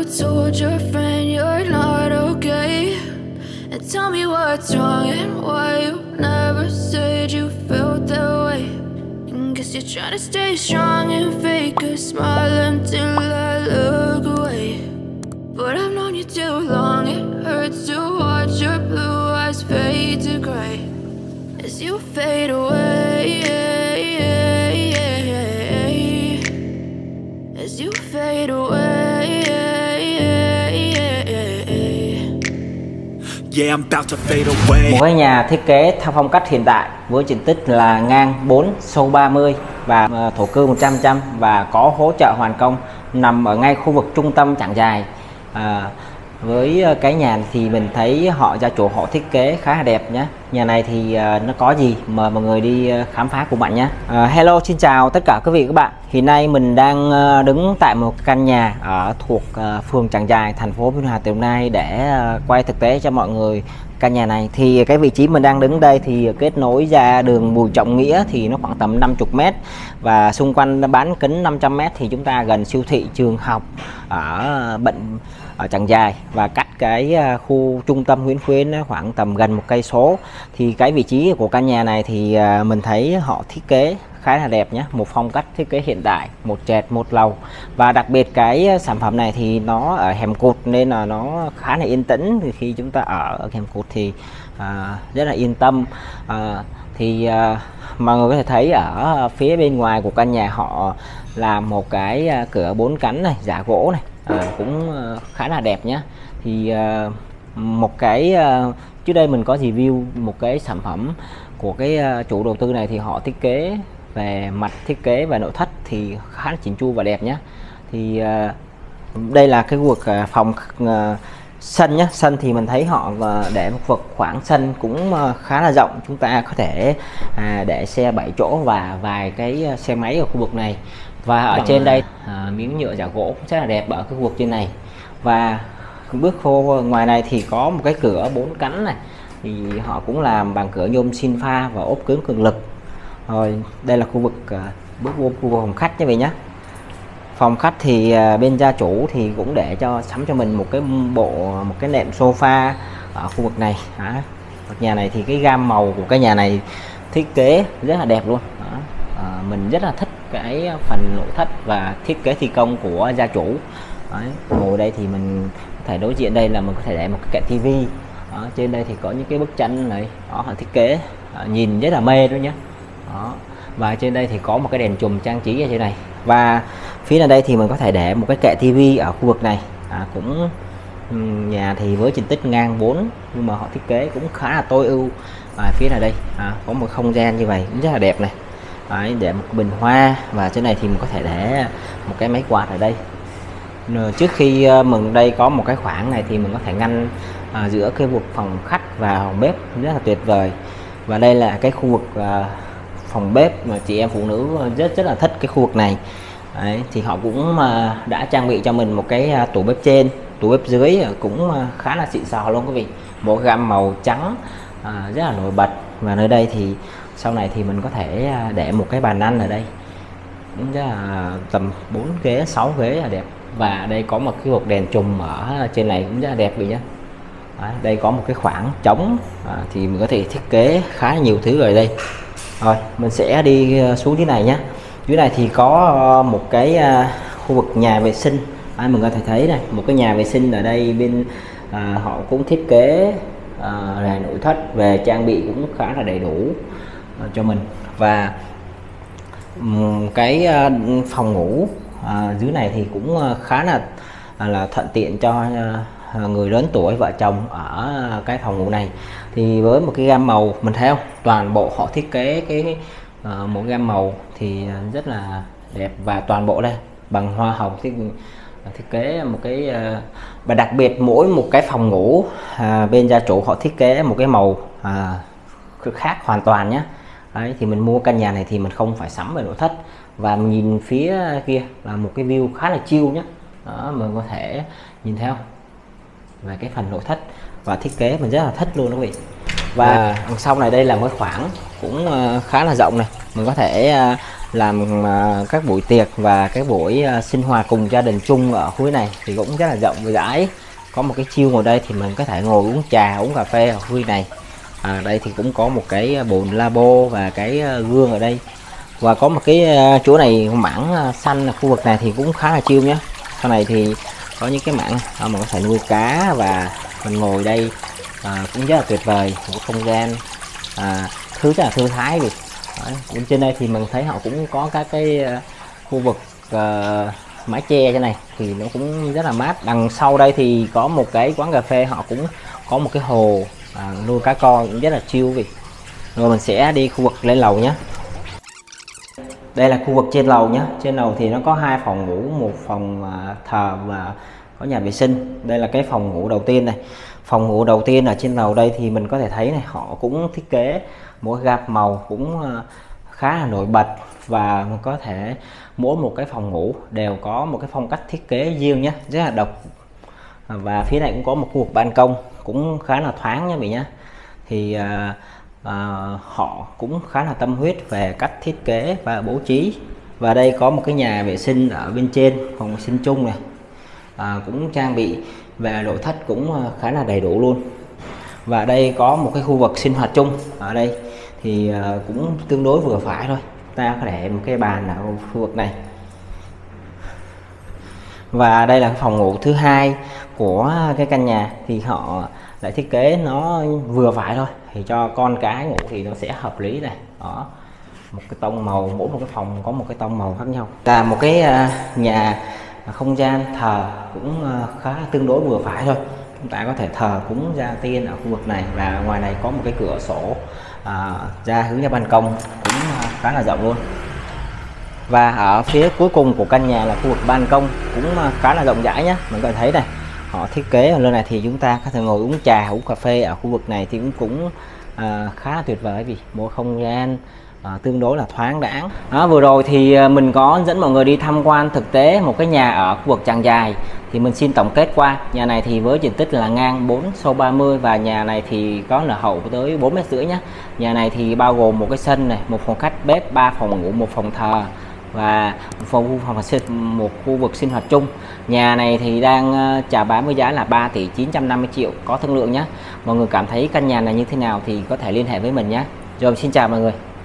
told your friend you're not okay? And tell me what's wrong and why you never said you felt that way. And guess you're trying to stay strong and fake a smile until I look away. But I've known you too long, it hurts to watch your blue eyes fade to gray as you fade away, as you fade away. Yeah, I'm about to fade away. Một cái nhà thiết kế theo phong cách hiện đại với diện tích là ngang 4 sâu 30 và thổ cư 100% và có hỗ trợ hoàn công, nằm ở ngay khu vực trung tâm Trảng Giài. Với cái nhà thì mình thấy gia chủ họ thiết kế khá là đẹp nhé. Nhà này thì nó có gì mời mọi người đi khám phá cùng bạn nhé. Hello, xin chào tất cả quý vị và các bạn. Hiện nay mình đang đứng tại một căn nhà thuộc phường Trảng Giài, thành phố Biên Hòa, tỉnh Đồng Nai để quay thực tế cho mọi người căn nhà này. Thì cái vị trí mình đang đứng đây thì kết nối ra đường Bùi Trọng Nghĩa thì nó khoảng tầm 50 m và xung quanh bán kính 500 m thì chúng ta gần siêu thị, trường học ở Trảng Giài và cách cái khu trung tâm Nguyễn Khuyến khoảng tầm gần 1 cây số. Thì cái vị trí của căn nhà này thì mình thấy họ thiết kế khá là đẹp nhé, một phong cách thiết kế hiện đại, một trệt một lầu, và đặc biệt cái sản phẩm này thì nó ở hẻm cụt nên là nó khá là yên tĩnh. Thì khi chúng ta ở hẻm cụt thì rất là yên tâm. Mọi người có thể thấy ở phía bên ngoài của căn nhà họ làm một cái cửa 4 cánh này, giả gỗ này, cũng khá là đẹp nhé. Thì một cái trước đây mình có review một cái sản phẩm của cái chủ đầu tư này thì họ thiết kế về mặt thiết kế và nội thất thì khá là chỉnh chu và đẹp nhé. Thì đây là cái khu vực phòng sân nhé. Sân thì mình thấy họ để một vực khoảng sân cũng khá là rộng, chúng ta có thể để xe 7 chỗ và vài cái xe máy ở khu vực này. Và ở trên đây miếng nhựa giả gỗ cũng rất là đẹp ở cái khu vực trên này. Và bước vô ngoài này thì có một cái cửa 4 cánh này, thì họ cũng làm bằng cửa nhôm xin pha và ốp cứng cường lực. Rồi đây là khu vực bước vô khu vực phòng khách như vậy nhé. Phòng khách thì bên gia chủ thì cũng để sắm cho mình một cái nệm sofa ở khu vực này. Nhà này thì cái gam màu của cái nhà này thiết kế rất là đẹp luôn. Mình rất là thích cái phần nội thất và thiết kế thi công của gia chủ. Ngồi đây thì mình có thể đối diện đây là mình có thể để một cái kệ tivi. Trên đây thì có những cái bức tranh này họ thiết kế nhìn rất là mê đó nhé. Và trên đây thì có một cái đèn chùm trang trí ở trên này, và phía ở đây thì mình có thể để một cái kệ tivi ở khu vực này. Nhà thì với diện tích ngang 4 nhưng mà họ thiết kế cũng khá là tối ưu. Phía này đây có một không gian như vậy cũng rất là đẹp này. Để một bình hoa, và trên này thì mình có thể để một cái máy quạt ở đây. Trước khi mình đây có một cái khoảng này thì mình có thể ngăn giữa cái vực phòng khách và phòng bếp rất là tuyệt vời. Và đây là cái khu vực phòng bếp mà chị em phụ nữ rất là thích cái khu vực này. Thì họ cũng đã trang bị cho mình một cái tủ bếp trên, tủ bếp dưới cũng khá là xịn sò luôn quý vị, một gam màu trắng rất là nổi bật. Và nơi đây thì sau này thì mình có thể để một cái bàn ăn ở đây, cũng rất là tầm 4 ghế 6 ghế là đẹp. Và đây có một cái hộp đèn chùm ở trên này cũng rất là đẹp vậy nhé. Đây có một cái khoảng trống thì mình có thể thiết kế khá là nhiều thứ ở đây. Rồi mình sẽ đi xuống dưới này nhé. Dưới này thì có một cái khu vực nhà vệ sinh. Mình có thể thấy này, một cái nhà vệ sinh ở đây bên họ cũng thiết kế về nội thất, về trang bị cũng khá là đầy đủ cho mình. Và cái phòng ngủ dưới này thì cũng khá là thuận tiện cho người lớn tuổi, vợ chồng ở cái phòng ngủ này. Thì với một cái gam màu mình thấy không, toàn bộ họ thiết kế cái một gam màu thì rất là đẹp, và toàn bộ đây bằng hoa hồng thiết kế một cái và đặc biệt mỗi một cái phòng ngủ bên gia chủ họ thiết kế một cái màu khác hoàn toàn nhé. Thì mình mua căn nhà này thì mình không phải sắm về nội thất, và mình nhìn phía kia là một cái view khá là chill nhé. Mình có thể nhìn theo về cái phần nội thất và thiết kế mình rất là thích luôn quý vị. Và sau này đây là một khoảng cũng khá là rộng này, mình có thể làm các buổi tiệc và cái buổi sinh hoạt cùng gia đình chung ở khu này thì cũng rất là rộng và rãi. Có một cái chiêu ngồi đây thì mình có thể ngồi uống trà uống cà phê ở khu này. Đây thì cũng có một cái bồn labo và cái gương ở đây, và có một cái chỗ này mảng xanh ở khu vực này thì cũng khá là chill nhé. Sau này thì có những cái mảng mà có thể nuôi cá và mình ngồi đây cũng rất là tuyệt vời, một không gian thứ rất là thư thái. Vì bên trên đây thì mình thấy họ cũng có các cái khu vực mái che trên này thì nó cũng rất là mát. Đằng sau đây thì có một cái quán cà phê, họ cũng có một cái hồ nuôi cá con cũng rất là chill. Vì rồi mình sẽ đi khu vực lên lầu nhé. Đây là khu vực trên lầu nhé. Trên lầu thì nó có 2 phòng ngủ, một phòng thờ và có nhà vệ sinh. Đây là cái phòng ngủ đầu tiên này. Phòng ngủ đầu tiên ở trên lầu đây thì mình có thể thấy này, họ cũng thiết kế mỗi gam màu cũng khá là nổi bật, và mình có thể mỗi một cái phòng ngủ đều có một cái phong cách thiết kế riêng nhé, rất là độc. Và phía này cũng có một khu vực ban công cũng khá là thoáng nhé mình nhé. Thì họ cũng khá là tâm huyết về cách thiết kế và bố trí. Và đây có một cái nhà vệ sinh ở bên trên, phòng vệ sinh chung này, cũng trang bị về nội thất cũng khá là đầy đủ luôn. Và đây có một cái khu vực sinh hoạt chung ở đây thì cũng tương đối vừa phải thôi. Ta có để một cái bàn ở khu vực này. Và đây là cái phòng ngủ thứ hai của cái căn nhà, thì họ lại thiết kế nó vừa phải thôi, thì cho con cái ngủ thì nó sẽ hợp lý này. Đó, một cái tông màu, mỗi một cái phòng có một cái tông màu khác nhau. Là một cái nhà không gian thờ cũng khá tương đối vừa phải thôi. Chúng ta có thể thờ cúng gia tiên ở khu vực này, và ngoài này có một cái cửa sổ ra hướng ra ban công cũng khá là rộng luôn. Và ở phía cuối cùng của căn nhà là khu vực ban công cũng khá là rộng rãi nhé. Mình có thể thấy này, họ thiết kế ở nơi này thì chúng ta có thể ngồi uống trà uống cà phê ở khu vực này thì cũng khá là tuyệt vời, vì một không gian tương đối là thoáng đãng. Vừa rồi thì mình có dẫn mọi người đi tham quan thực tế một cái nhà ở khu vực Tràng Giài. Thì mình xin tổng kết qua, nhà này thì với diện tích là ngang 4 sâu 30, và nhà này thì có nở hậu tới 4,5 mét nhé. Nhà này thì bao gồm một cái sân này, một phòng khách bếp, 3 phòng ngủ, một phòng thờ và một khu vực sinh hoạt chung. Nhà này thì đang chào bán với giá là 3 tỷ 950 triệu, có thương lượng nhé. Mọi người cảm thấy căn nhà này như thế nào thì có thể liên hệ với mình nhé. Rồi, xin chào mọi người.